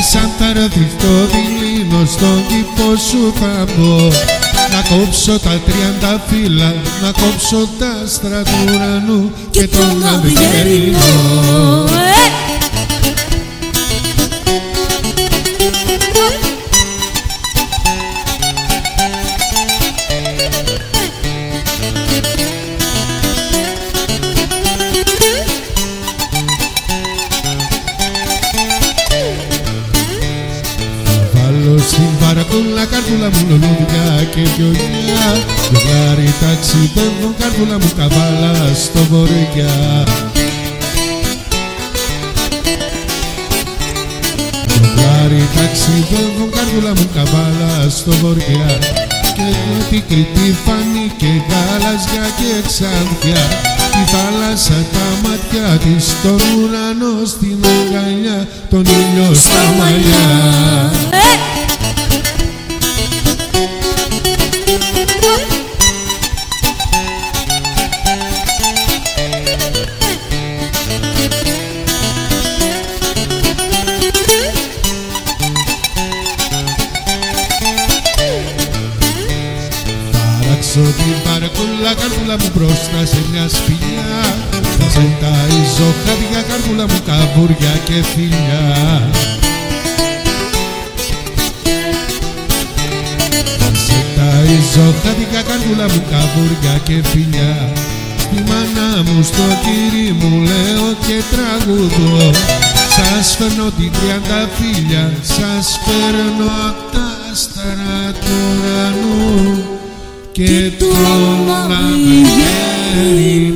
σαν θα έρθει το δειλίνο στον κήπο σου θα μπω. Να κόψω τα 30 φύλλα, να κόψω τα άστρα του ουρανού και τον αυγερινό. Στην παρακούλα καρδούλα μου λουλούδια και γιογιά, ζευγάρι ταξιδεύουν καρδούλα μου καβάλα στο βορειά. Ζευγάρι ταξιδεύουν καρδούλα μου καβάλα στο βορειά, και εγώ την Κρήτη φανή και γάλαζια και εξάνθια, τη θάλασσα τα μάτια της, τον ουρανό στην αγκαλιά, τον ήλιο στα μαλλιά. Την παρκούλα καρδούλα μου μπροστά σε μια σπηλιά, θα σε ταΐζω χάδια καρδούλα μου καβούρια και φιλιά. Θα σε ταΐζω χάδια καρδούλα μου καβούρια και φιλιά. Στη μάνα μου στο κύρι μου λέω και τραγουδώ, σας φέρνω την 30 φύλλα, σας φέρνω απ' τα άστρα του ουρανού και τον αυγερινό.